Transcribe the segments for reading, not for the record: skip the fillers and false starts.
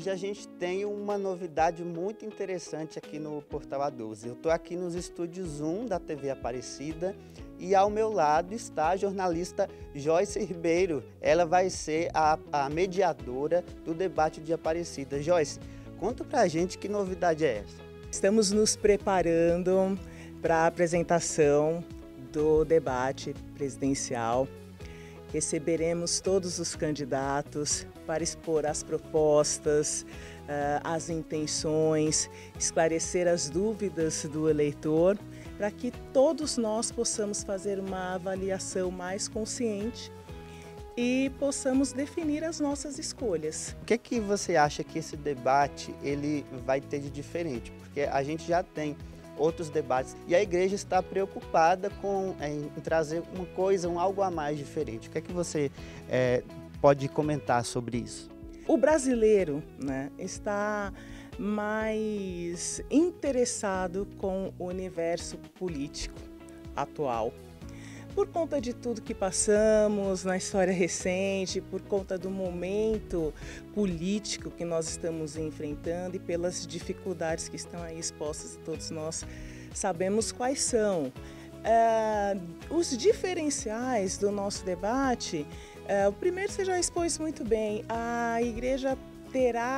hoje a gente tem uma novidade muito interessante aqui no Portal A12. Eu estou aqui nos estúdios 1 da TV Aparecida e ao meu lado está a jornalista Joyce Ribeiro. Ela vai ser a mediadora do debate de Aparecida. Joyce, conta pra gente que novidade é essa. Estamos nos preparando para a apresentação do debate presidencial. Receberemos todos os candidatos para expor as propostas, as intenções, esclarecer as dúvidas do eleitor, para que todos nós possamos fazer uma avaliação mais consciente e possamos definir as nossas escolhas. O que você acha que esse debate ele vai ter de diferente? Porque a gente já tem outros debates e a igreja está preocupada em trazer uma coisa, algo a mais diferente. O que você pode comentar sobre isso? O brasileiro, né, está mais interessado com o universo político atual. Por conta de tudo que passamos na história recente, por conta do momento político que nós estamos enfrentando e pelas dificuldades que estão aí expostas, todos nós sabemos quais são. Os diferenciais do nosso debate, o primeiro você já expôs muito bem, a igreja terá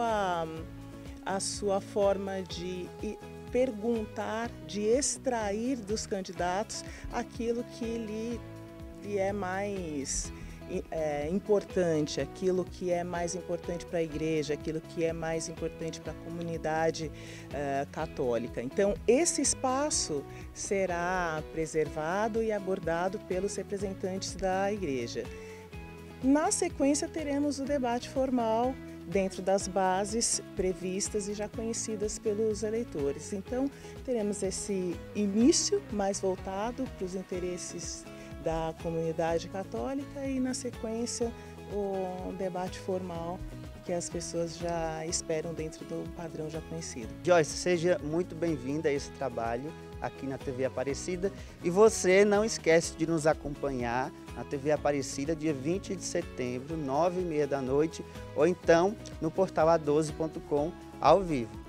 a sua forma de perguntar, de extrair dos candidatos aquilo que lhe é mais importante, aquilo que é mais importante para a igreja, aquilo que é mais importante para a comunidade católica. Então, esse espaço será preservado e abordado pelos representantes da igreja. Na sequência, teremos o debate formal dentro das bases previstas e já conhecidas pelos eleitores. Então, teremos esse início mais voltado para os interesses da comunidade católica e, na sequência, o debate formal que as pessoas já esperam dentro do padrão já conhecido. Joyce, seja muito bem-vinda a esse trabalho aqui na TV Aparecida e você não esquece de nos acompanhar na TV Aparecida dia 20 de setembro, 9h30 da noite ou então no portal a12.com ao vivo.